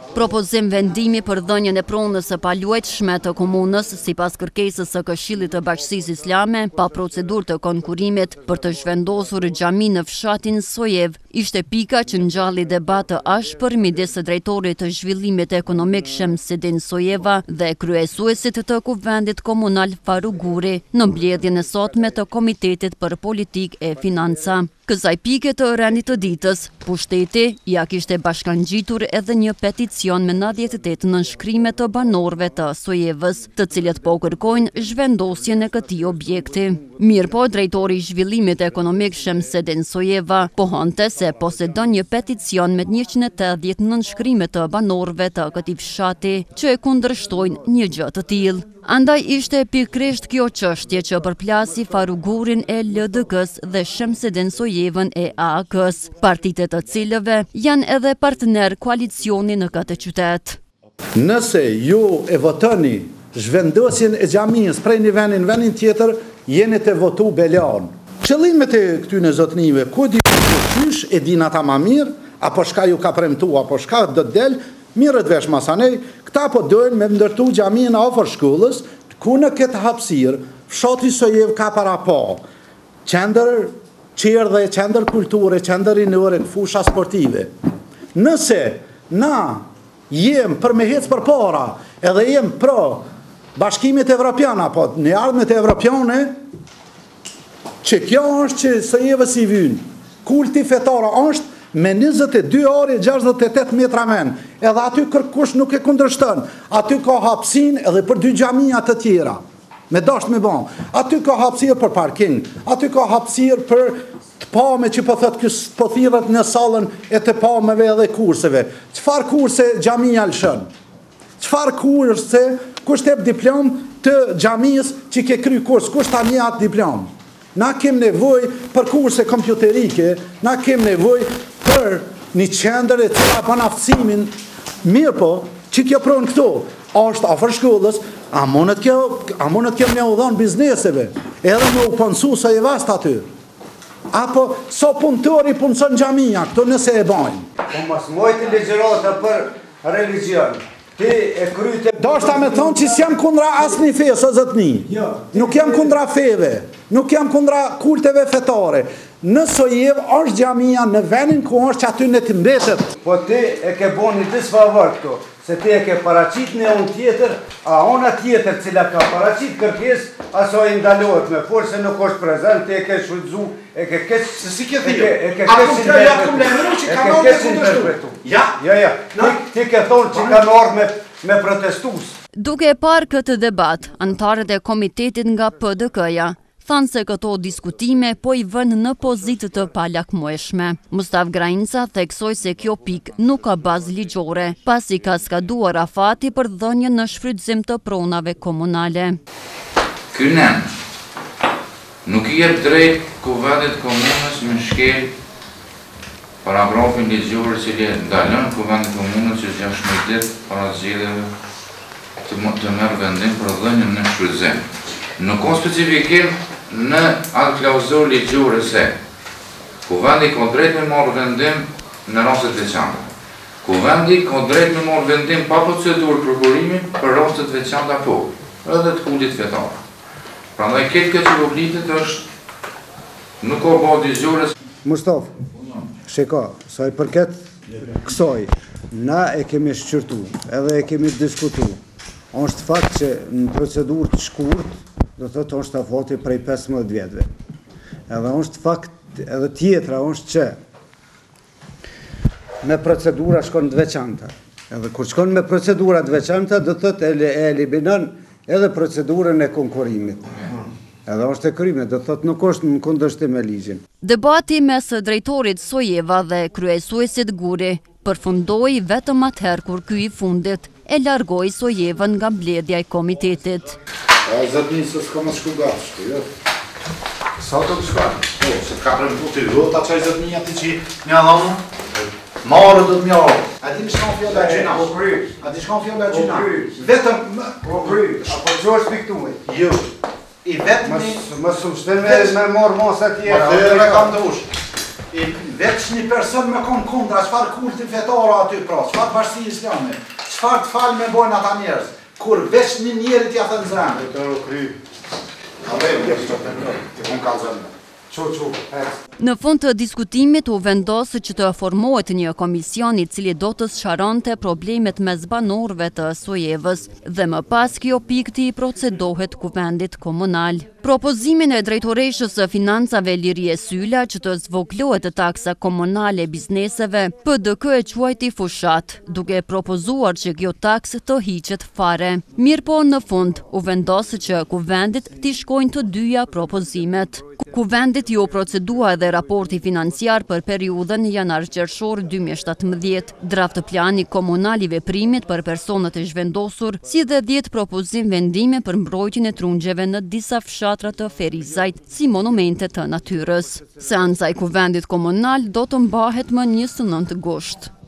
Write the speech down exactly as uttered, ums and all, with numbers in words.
Propozim vendimi për dhënien e pronës së paluajtshme të komunës sipas kërkesës së Këshillit të Bashkisë Islame pa procedurë të konkurimit për të zhvendosur xhami në fshatin Sojev, ishte pika që ngjalli debat të ashpër midis së drejtorit të zhvillimit ekonomik Shamsedin Sojeva dhe kryesuesit të Kuvendit Komunal Faruk Guri në mbledhjen e sotme të Komitetit për Politikë e Financa. Kësaj pike të rendit të ditës, pushteti ja kishte bashkangjitur edhe një peticion me nëntëdhjetë e tetë nënshkrime të banorëve të Sojevës, të cilët po kërkojnë zhvendosjen e këtij objekti. Mirë po, drejtori i zhvillimit ekonomik Shamsedin Sojeva pohonte se posedon një peticion me njëqind e tetëdhjetë nënshkrime të banorëve të këtij fshati që e kundërshtojnë një gjë të tillë. Andaj ishte pikërisht kjo çështje që përplasi Faruk Gurin e L D K-s dhe Shamsedin Sojevën e A A K-s, partitë të cilëve janë edhe partner koalicioni në këtë qytet. Nëse ju e votoni zhvendosjen e xhamisë prej një vendi në vendin tjetër, jeni të votu belian. Qëllimet e këtyre zotënive, ku di qysh e din ata më mirë, apo shka ju ka premtu, apo shka do të del, mirët vesh masanej, këta po dojnë me ndërtu xhamin afër shkollës, ku në këtë hapësirë, fshati Sojev ka para po, qendër qerdhe, qendër kulture, qendër rinore, fusha sportive. Nëse na jem për me hec për para, edhe jem pro bashkimit evropian, apo në ardhmet evropiane, që kjo është që Sojevës i vynë, kulti fetara është me njëzet e dy orë e gjashtëdhjetë e tetë metra men, edhe aty kërkush nuk e kundërshton, aty ka hapësin edhe për dy xhamia të tjera, me dasht me ban, aty ka hapësir për parking, aty ka hapësir për të pame që po thëtë kësë po thirët në salën e të pameve edhe kurseve. Qëfar kurse xhamia lëshën? Qëfar kurse kush tep diplom të xhamis që ke kry kurs, kush ta një atë diplom? Na kem nevoj për kurse kompjuterike, na kem nevoj për një qendër e cila pa naftësimin, mirë po, që kjo pronë këto, është afër shkollës, a monet kjo, a monet kjo me u dhonë bizneseve, edhe me u pënsu sa i vast aty. Apo, so punëtori punëson xhamia, këto nëse e bajnë. Po mos mojti ligjërata për religion. Ti e kryte... Do është ta me thonë që s'jam kundra asë një fe, së zëtni. Nuk jam kundra feve, nuk jam kundra kulteve fetare. Në Sojev është xhamia në vendin ku është që aty në të mbetet. Po ti e ke bo një disfavor këto, se ti e ke paracit në unë tjetër, a ona tjetër cila ka paracit kërkes, aso i ndalohet me forë se nuk është prezent, ti e ke shudzu, e ke kes... Se si ke thirë? A ku të ja ku lemru që ka nërë me kundështu? Ja? Ja, ja. Ti ke thonë që ka nërë me protestus. Duke e parë këtë debat, antarët e komitetit nga P D K-ja, thanë se këto diskutime po i vënë në pozitë të palakmueshme. Mustaf Grainca theksoi se kjo pik nuk ka bazë ligjore, pasi ka skaduar afati për dhënien në shfrytëzim të pronave komunale. Ky nen nuk i jep drejt Kuvendit Komunës me shkel paragrafin ligjor që i ndalon Kuvendit Komunës që gjashtëdhjetë ditë para zgjedhjeve të të merr vendim për dhënien në shfrytëzim. Nuk ka specifikim në atë klauzur ligjore se Kuvendi ka drejt me marrë vendim në rastet veçanta. Kuvendi ka drejt me marrë vendim pa procedurë prokurimi për rastet veçanta po, edhe të kultit fetar. Prandaj këtë këtë që oblitet është nuk ka bazë ligjore. Mustaf, shiko, sa i përket kësaj, na e kemi shqyrtu, edhe e kemi diskutu. Është fakt që në procedurë të shkurt, do të thotë është afati prej pesëmbëdhjetë vjetëve. Edhe është fakt, edhe tjetra është që me procedura shkon të veçanta. Edhe kur shkon me procedura të veçanta, do të thotë e eliminon edhe procedurën e konkurimit. Edhe është e kryme, do të thotë nuk është në kundërshtim me ligjin. Debati mes drejtorit Sojeva dhe kryesuesit Guri përfundoi vetëm atëherë kur ky i fundit e largoi Sojevën nga mbledhja e komitetit. A zëtni se s'ka më shku gashtë, jo? Sa të shka? Po, se ka premtu të vota qaj zëtni ati që një adhonë? Marë do të mjarë. A ti më shkon fjallë e gjina? Po kry. A ti shkon fjallë e gjina? Po kry. Vetëm... Po kry. Apo që është piktume? Jo. I vetëm... Më së më shtë me marë masa tjera. Ma të e kam të ushë. Veç një person me kon kundra, çfarë kulti fetar aty pra, çfarë bashkësi islame, çfarë të falë me bojnë ata njerëz, kur veç një njeri t'ja thënë zemë. Të të kry. A dhe, të kon kalzën. Qo, qo, Në fund të diskutimit u vendosë që të formohet një komision i cili do të sqaronte problemet mes banorëve të Sojevës dhe më pas kjo pikë i procedohet kuvendit komunal. Propozimin e drejtoreshës së financave Lirie Syla që të zvoglohet taksa komunale bizneseve, P D K e quajti fushat, duke propozuar që kjo taksë të hiqet fare. Mirë po në fund, u vendosë që kuvendit t'i shkojnë të dyja propozimet. Kuvendit ju procedua edhe raporti financiar për periudhën janar-qershor dy mijë e shtatëmbëdhjetë, draft plani komunal i veprimit për personat e zhvendosur, si dhe dhjetë propozim vendime për mbrojtjen e trungjeve në disa fshatra të Ferizajt si monumente të natyrës. Seanca e kuvendit komunal do të mbahet më njëzet e nëntë gusht.